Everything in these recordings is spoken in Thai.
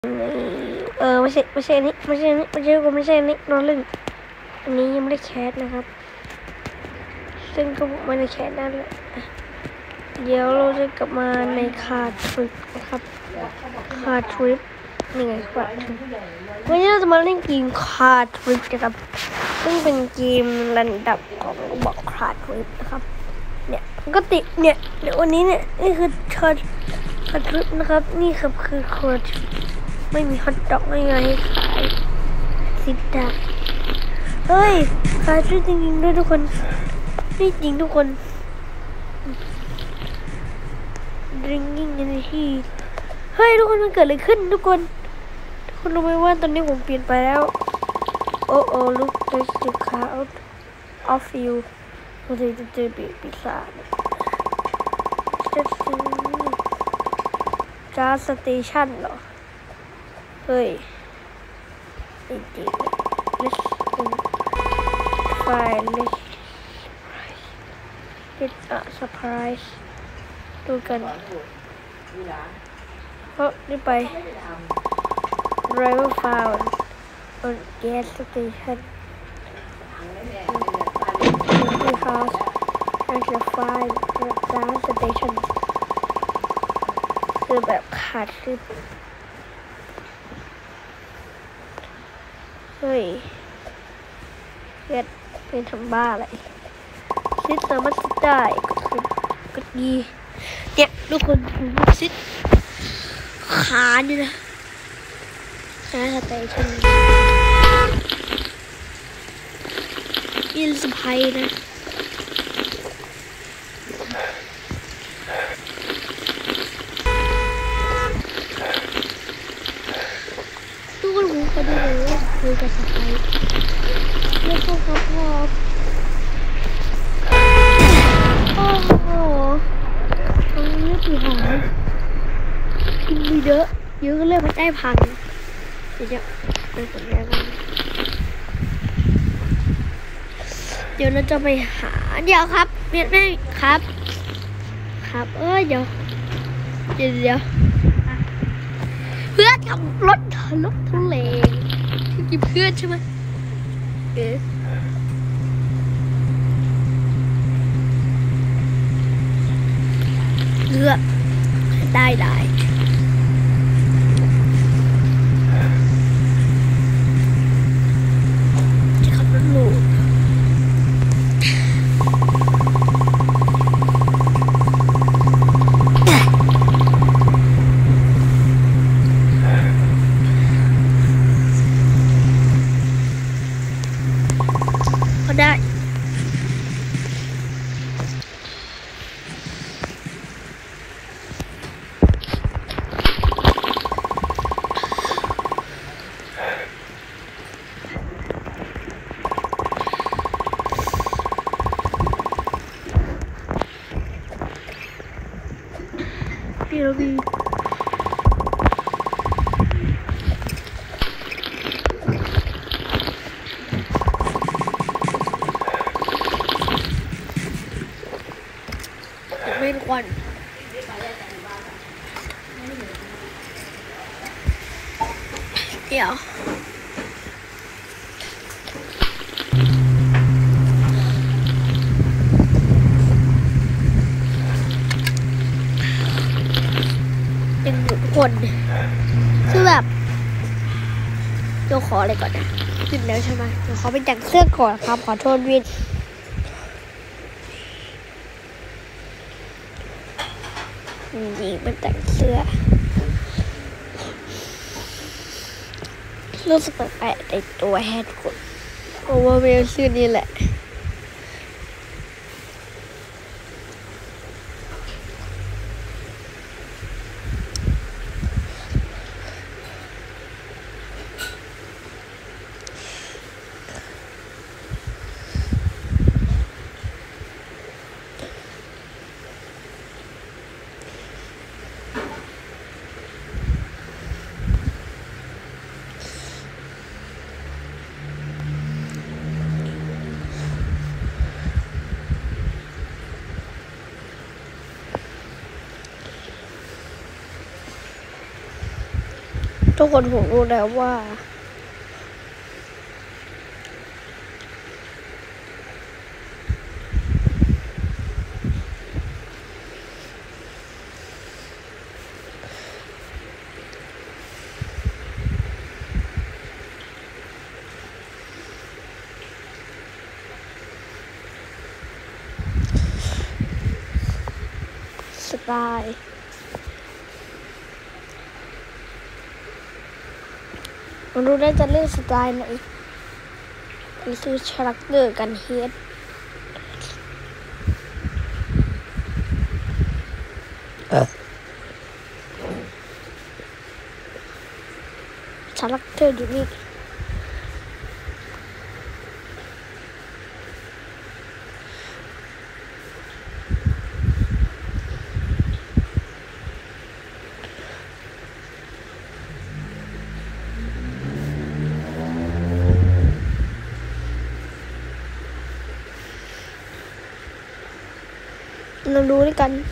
ไม่ใช่อันนี้ไม่ใช่อันนี้นอนเล่นอันนี้ยังไม่ได้แคสนะครับซึ่งก็ไม่ได้แคสนั่นแหละเดี๋ยวเราจะกลับมาในคาทริปนะครับคาทริปนี่ไงคาทริปวันนี้เราจะมาเล่นเกมคาทริปนะครับซึ่งเป็นเกมระดับของบอกคาทริปนะครับเนี่ยปกติเนี่ยเดี๋ยววันนี้เนี่ยนี่คือคาทริปนะครับนี่ครับคือคาทริปไม่มีฮอทดอกไม่ไงให้ขายซิดได้เฮ้ยขายชื่อจริงๆด้วยทุกคนนี่จริงทุกคน drinking energy เฮ้ยทุกคนมันเกิดอะไรขึ้นทุกคนรู้ไหมว่าตอนนี้ผมเปลี่ยนไปแล้วโอ้ look there's the cloud of you เราจะเจอปีศาจก๊าซสเตชันเหรอเฮ้ยจริงๆ let's find let's a surprise ดูกันเพราะนี่ไป driver found on gas station the house has a find gas station คือแบบขาดคือเฮ้ยเป็นทำบ้าอะไรซิดสามารถซิดได้ก็ดีเนี่ยทุกคนซิดขานี่นะสเตชันอินสไปนะทุกคนหูก็ดูเลยว่าคุยกับสไปเรียกเขาครับพ่อโอ้โหตรงนี้กี่หางกินมีเยอะก็เลยมันได้พังเดี๋ยวไปกดแรงกันเดี๋ยวเราจะไปหาเดี๋ยวครับเรียนได้ครับเดี๋ยวเพื่อนขับรถทุเรศที่กินเพื่อนใช่ไหมเลือกได้จะขับรถหรูก็ได้พี่ระวีเป็นควันเดี๋ยวคนคือแบบเดี๋ยวขออะไรก่อนนะขึ้นแล้วใช่ไหมเดี๋ยวขอไปแต่งเสื้อก่อนครับขอโทษวินนี่มันแต่งเสื้อรู้สึกแปลกๆในตัวแฮดคนเพราะว่าเป็นชื่อนี้แหละทุกคนผมรู้แล้วว่าสไตล์มันรู้ได้จะเล่นสไตล์ไหนนี่คือชาร์กเกอร์กันเฮดชาร์กเกอร์อยู่นี่เราดูด้วยกัน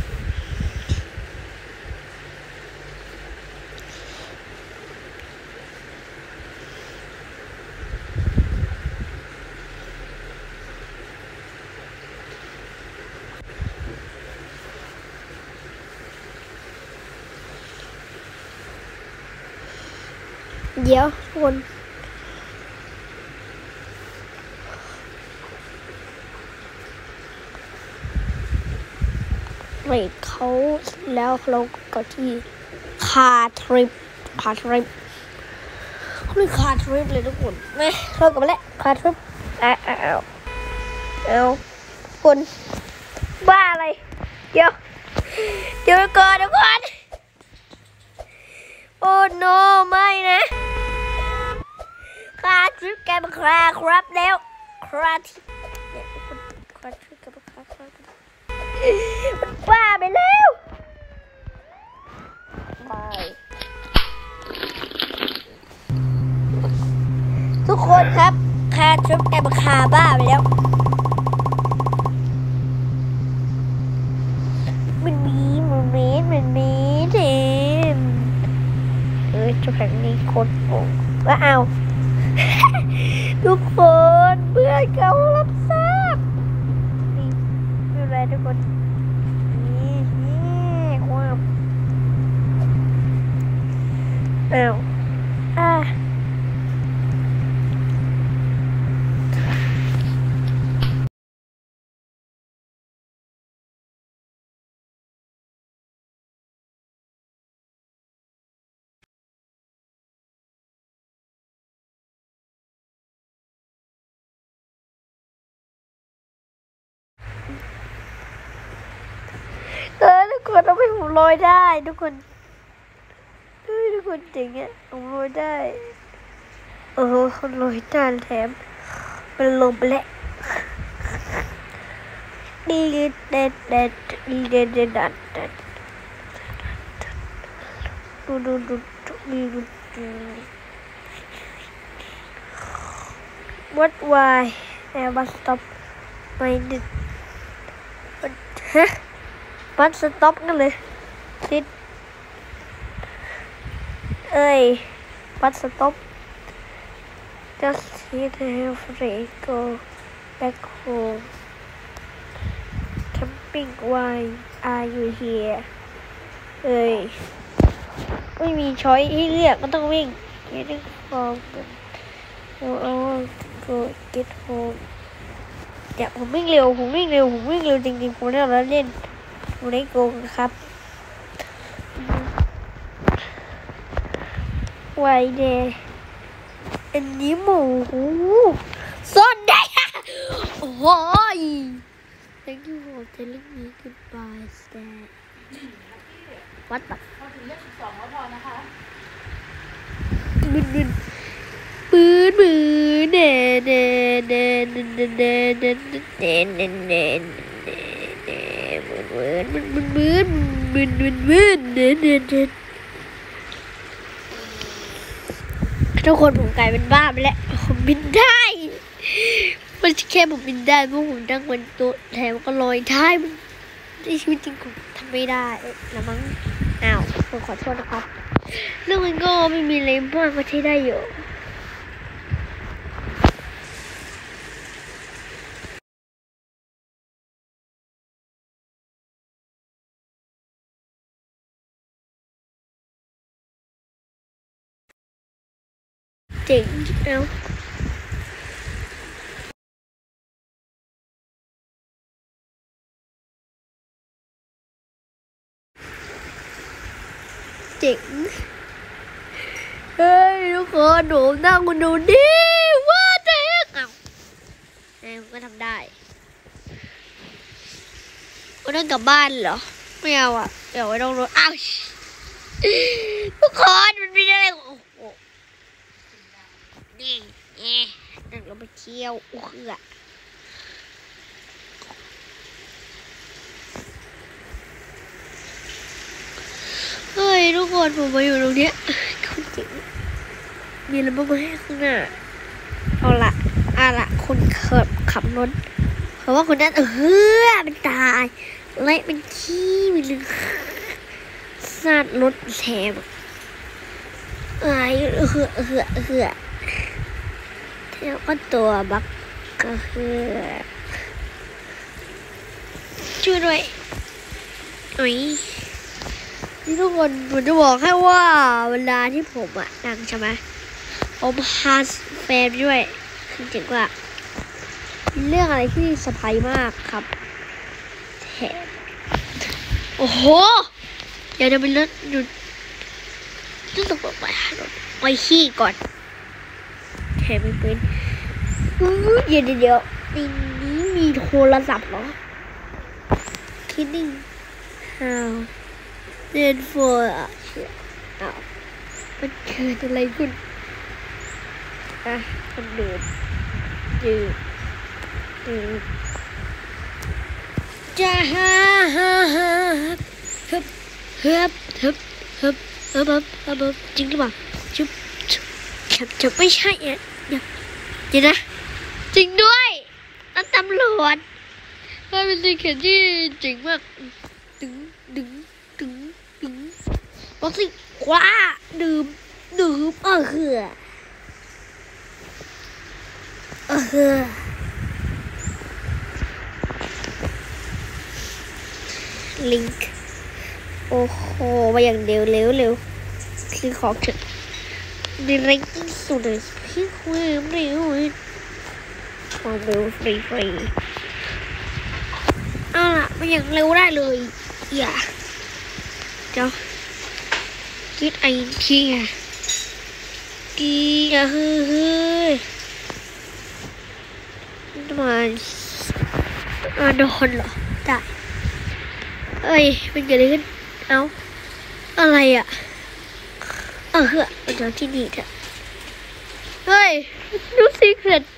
เดี๋ยวทุกคนเรทเขาแล้วเราก็ที่คาทริปเขาเรียกคาทริปเลยทุกคนไม่เลิกกันไปแล้วคาทริปเอาคนบ้าอะไรเดี๋ยวก่อนโอ้โนไม่นะคาทริปแกมาครับแล้วคาทริปเนี่ยทุกคนคาทริปแกมาครับมันบ้าไปแล้วทุกคนครับคาทริปแกมาบ้าไปแล้วมันมีทีมจุดแห่งนี้คนโง่ว่าเอา ทุกคนเพื่อนเขารับทราบนี่ดูแลทุกคนนี่ความเอาทุกคนทำให้ผมลอยได้ทุกคนจริงอ่ะผมลอยได้คนลอยได้แถมมันลงไปแล้วดูwhat why bus stop ไม่ดึกบัสสต็อปกันเลยทิศบัสสต็อป just hit halfway go back home camping why are you here ไม่มีช้อยให้เลือกก็ต้องวิ่ง getting home go get home เดี๋ยวผมวิ่งเร็วจริงๆผมได้แล้วเล่นผมได้โกงครับไวเดย์อันนี้หมูซ่อนได้โอ้ย Thank you for telling me goodbye Stan วัดปะพอถึงเลข12แล้วพอนะคะปืนเน่ทุกคนผมกลายเป็นบ้าไปแล้วผมบินได้มันแค่ผมบินได้เพราะผมนั่งบนโต๊ะแถมก็ลอยได้มันในชีวิตจริงผมทำไม่ได้ละมั้งผมขอโทษนะครับเรื่องมันก็ไม่มีอะไรมากก็ใช้ได้อยู่เจ๋งแล้วเจ๋งเฮ้ยทุกคนหนูนั่งคุณดูดิว่าเจ๋งอ้าวผมก็ทำได้ก็ต้องกลับบ้านเหรอไม่เอาอ่ะเดี๋ยวไว้ต้องรถอ้าวทุกคนมันเป็นอะไรโอ้โหนี่นั่งเราไปเที่ยวอุ้ยเฮ้ยทุกคนผมมาอยู่ตรงเนี้ยคุณจริงมีอะไรบ้างไหมข้างหน้าเอาละคนขับรถเพราะว่าคนนั้นมันตายและมันขี้มันลึกซาดรถแถมแล้วก็ตัวบักก็ช่วยด้วยนี่ทุกคนผมจะบอกแค่ว่าเวลาที่ผมนั่งใช่ไหมผมพาแฟนด้วยคือจริงว่าเรื่องอะไรที่เซอร์ไพรส์มากครับแถมโอ้โหเดี๋ยวจะไปรถหยุดต้องไปไปขี้ก่อนแถมไม่เป็นเดี๋ยวในนี้มีโทรศัพท์เหรอคิดดิ้งเรียนโฟร์มันเกิดอะไรขึ้นมันเดินจะฮึบจริงหรือเปล่าจะไม่ใช่เดี๋ยวนะจริงด้วยตำรวจเป็นสิ่งที่จริงมากดึงบอกสิคว้าดื่มลิงก์โอ้โหมาอย่างเร็วคือของถึงดีเร็กที่สุดเลยพี่คุยเร็วความเร็วฟรีเอาล่ะมาอย่างเร็วได้เลยอย่าเดี๋ยวคิดไอทีเฮ้ยมาโดนเหรอได้เป็นเกิดอะไรขึ้นอะไรมาจากที่นี่เถอะเฮ้ยดูซีเครต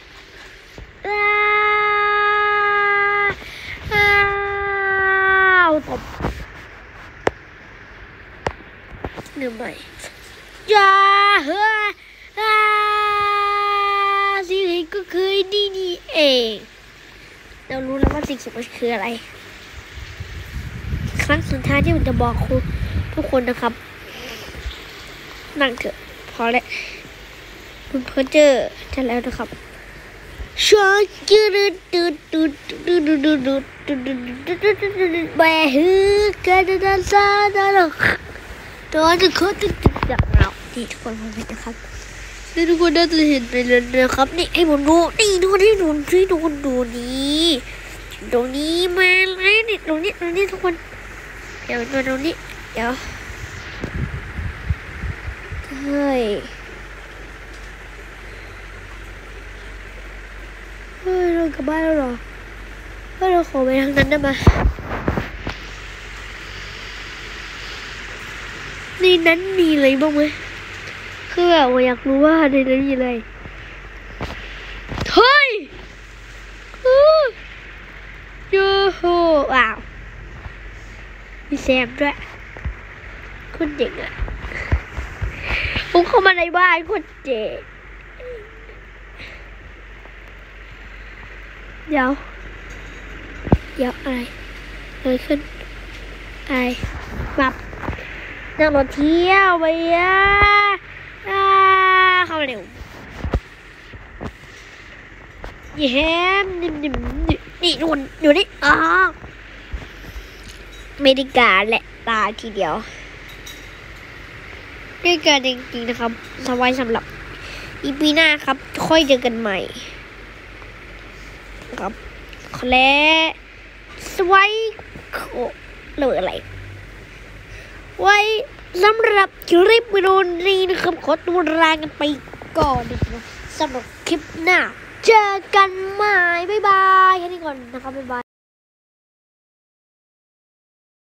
ตบหนึ่งใหม่อย่าซีเครตก็คือนี่เองเรารู้แล้วว่าสิ่งสำคัญคืออะไรครั้งสุดท้ายที่ผมจะบอกคุณทุกคนนะครับนั่งเถอะพอแล้วคุณเพ้อเจ้อจะแล้วนะครับฉันจืดแบฮือกันดันซาดาลตัวจะโคตรจากเราที่ทุกคนมองเห็นนะครับนี่ทุกคนน่าจะเห็นไปเลยนะครับนี่ไอ้ผมดูนี่ทุกคนที่ดูนี่ทุกคนดูนี่ตรงนี้มาเลยนี่ตรงนี้ทุกคนเดี๋ยวมาตรงนี้เดี๋ยวเฮ้ยเรากลับบ้านแล้วเหรอเราขอไปทางนั้นได้ไหมในนั้นมีอะไรบ้างไหมคือแบบอยากรู้ว่าในนั้นมีอะไรเฮ้ยโย่โหว้าวมีแซมด้วยคนเด็กผมเข้ามาในบ้านคนเด็กเดี๋ยวอะไรขึ้นอะไรแบบนั่งรถเที่ยวไปเข้ามาเร็วเย้นี่นู่นอยู่นี่ไม่ได้การแหละตาทีเดียวได้การจริงๆนะครับสบายสำหรับอีพีหน้าครับค่อยเจอกันใหม่ครับและสวัสดีหรืออะไรไว้สำหรับคลิปวิดีโอนี้นะครับขอตัวลากันไปก่อนนะครับสำหรับคลิปหน้าเจอกันใหม่บ๊ายบายแค่นี้ก่อนนะครับบ๊ายบาย